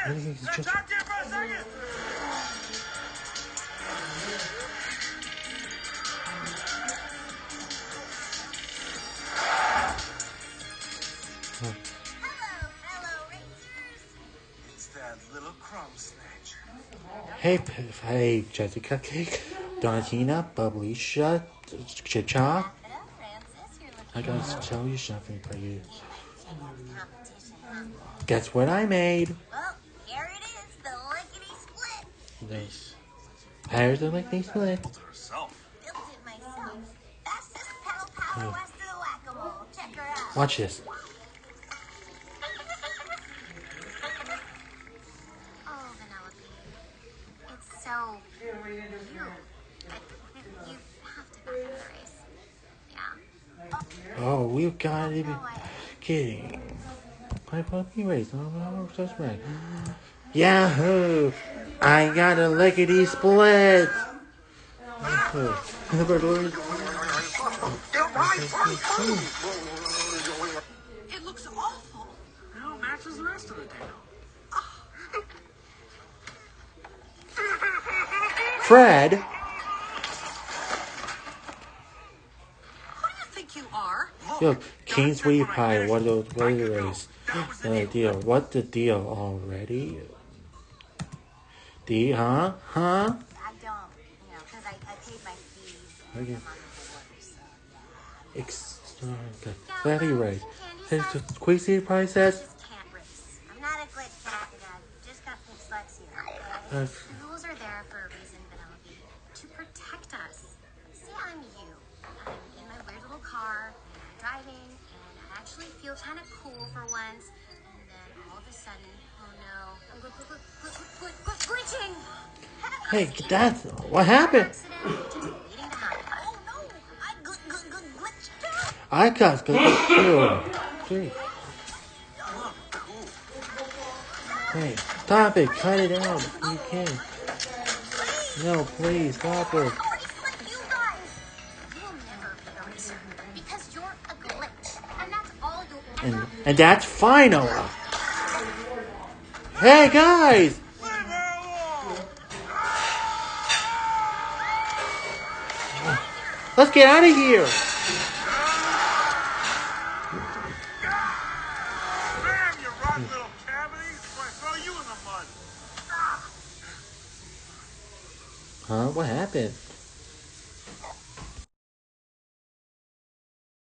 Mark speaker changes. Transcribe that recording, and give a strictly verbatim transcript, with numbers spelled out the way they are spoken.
Speaker 1: He's just...
Speaker 2: Talk to you for a second.
Speaker 1: Huh.
Speaker 3: Hello, fellow racers.
Speaker 2: It's that little crumb snatcher.
Speaker 1: Hey, hey, Jessica Cake, Donatina, Bubbly Shut, Cha-Cha. I gotta tell you something, for you. Guess what I made?
Speaker 3: Well, here it is, the lickety split.
Speaker 1: This. Here's the lickety split.
Speaker 2: Herself.
Speaker 3: Built it myself. Fastest pedal power
Speaker 1: Hmm.
Speaker 3: west of the whack-a-mole. Check her out.
Speaker 1: Watch this.
Speaker 3: Oh, Penelope. It's so you. You have to go for the race. Yeah.
Speaker 1: Oh, we gotta be
Speaker 3: No, I...
Speaker 1: kidding. I put me race. Oh, no, that's right. Yahoo! I got a lickety split.
Speaker 2: It looks awful. Now matches the rest of the tail.
Speaker 1: Fred.
Speaker 2: Who do you think you are?
Speaker 1: Yo, King Sweetie Pie. What the what is the race? The deal. What the deal already? The huh? Huh?
Speaker 3: I don't, you know, because I, I paid my fees and
Speaker 1: Okay.
Speaker 3: I'm on the board, so yeah.
Speaker 1: Extra. Very right. Hey, the Queen Sweetie Pie says.
Speaker 3: Just can't race. I'm not a good cat, and I just got dyslexia.
Speaker 1: Uh,
Speaker 3: Okay? The rules are there for a reason, Penelope. To protect us. See, I'm you. I'm in my weird little car, and I'm driving, and I actually feel kind of cool for once. And then all of a sudden, oh no, I'm gl- gl- gl- gl- gl- gl- glitching.
Speaker 1: Hey, that's what happened.
Speaker 3: Accident, just waiting to happen. Oh no, I gl- gl- gl- glitched too.
Speaker 1: I got two. Three. Hey, stop it. Cut it out. You can. No, please, stop it.
Speaker 3: I already slipped you guys. You will never be a racer because you're a glitch, and that's all you'll ever
Speaker 1: And, and that's final. Hey, guys. Let's get out of here.
Speaker 2: Bam, you rotten little cavity. Before I throw you in the mud.
Speaker 1: Huh? What happened?